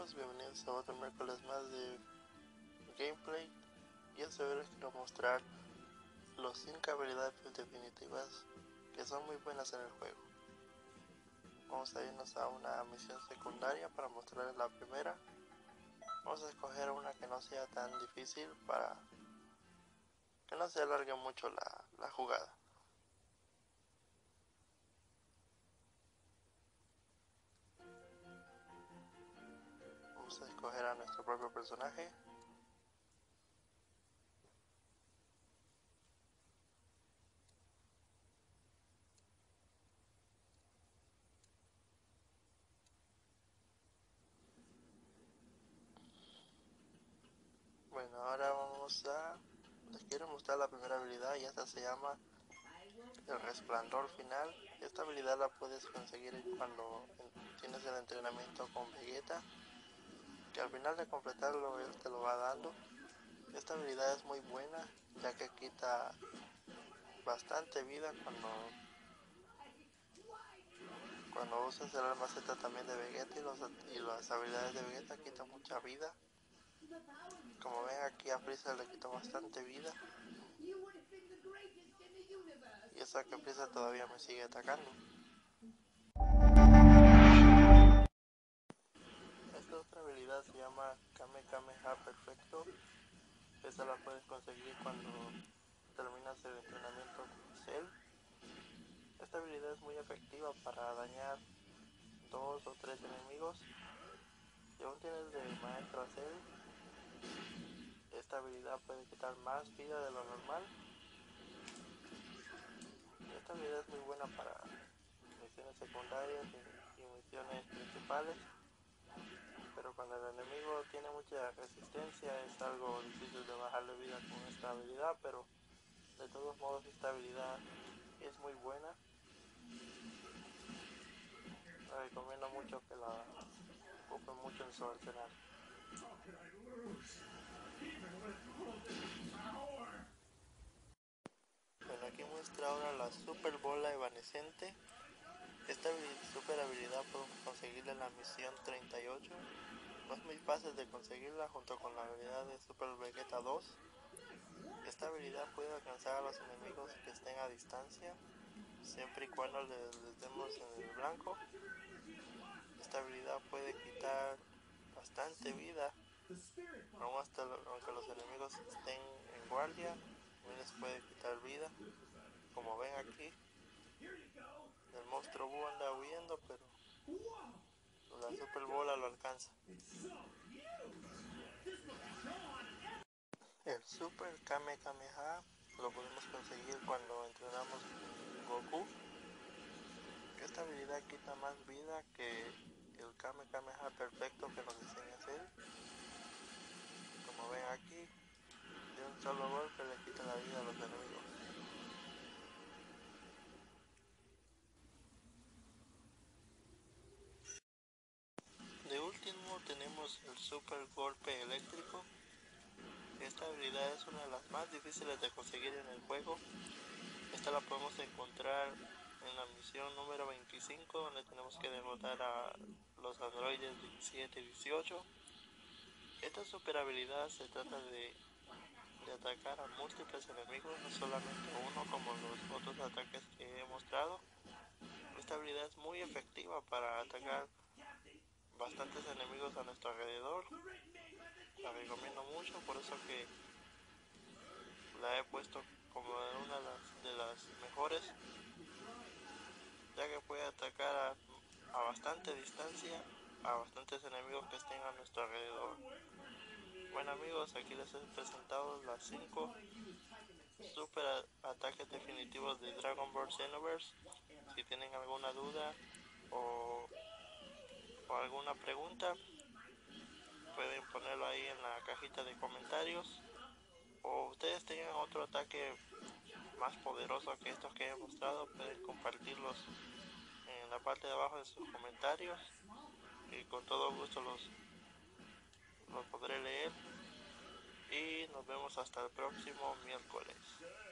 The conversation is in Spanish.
amigos, bienvenidos a otro miércoles más de gameplay. Y esta vez les quiero mostrar los 5 habilidades definitivas que son muy buenas en el juego. Vamos a irnos a una misión secundaria para mostrarles la primera. Vamos a escoger una que no sea tan difícil para que no se alargue mucho la jugada. Vamos a escoger a nuestro propio personaje. Bueno, ahora les quiero mostrar la primera habilidad, y esta se llama el resplandor final. Esta habilidad la puedes conseguir cuando tienes el entrenamiento con Vegeta, que al final de completarlo él te lo va dando. Esta habilidad es muy buena, ya que quita bastante vida cuando usas el arma Z también de Vegeta, y las habilidades de Vegeta quitan mucha vida. Como ven, aquí a Freezer le quitó bastante vida, y esa que Freezer todavía me sigue atacando. Esta otra habilidad se llama Kamehameha Perfecto. Esta la puedes conseguir cuando terminas el entrenamiento con Cell. Esta habilidad es muy efectiva para dañar 2 o 3 enemigos. Si aún tienes de maestro a Cell, esta habilidad puede quitar más vida de lo normal. Esta habilidad es muy buena para misiones secundarias y misiones principales, pero cuando el enemigo tiene mucha resistencia es algo difícil de bajarle vida con esta habilidad, pero de todos modos esta habilidad es muy buena. Les recomiendo mucho que la ocupen mucho en su arsenal. Bueno, aquí muestra ahora la super bola evanescente. Esta super habilidad podemos conseguirla en la misión 38. No es muy fácil de conseguirla, junto con la habilidad de Super Vegeta 2. Esta habilidad puede alcanzar a los enemigos que estén a distancia, siempre y cuando les demos en el blanco. Esta habilidad puede quitar bastante vida, aunque los enemigos estén en guardia, también les puede quitar vida. Como ven aquí, el monstruo Buu anda huyendo, pero la super bola lo alcanza. El super Kamehameha lo podemos conseguir cuando entrenamos Goku. Esta habilidad quita más vida que el Kamehameha perfecto que nos enseña a hacer. Como ven aquí, de un solo golpe le quita la vida a los enemigos. De último tenemos el super golpe eléctrico. Esta habilidad es una de las más difíciles de conseguir en el juego. Esta la podemos encontrar en la misión número 25, donde tenemos que derrotar a los androides 17 y 18. Esta super habilidad se trata de atacar a múltiples enemigos, no solamente uno como los otros ataques que he mostrado. Esta habilidad es muy efectiva para atacar bastantes enemigos a nuestro alrededor. La recomiendo mucho, por eso que la he puesto como una de las mejores, ya que puede atacar a bastante distancia a bastantes enemigos que estén a nuestro alrededor. Bueno amigos, aquí les he presentado las 5 super ataques definitivos de Dragon Ball Xenoverse. Si tienen alguna duda o alguna pregunta, pueden ponerlo ahí en la cajita de comentarios, o ustedes tengan otro ataque más poderoso que estos que he mostrado, pueden compartirlos en la parte de abajo de sus comentarios, y con todo gusto los podré leer. Y nos vemos hasta el próximo miércoles.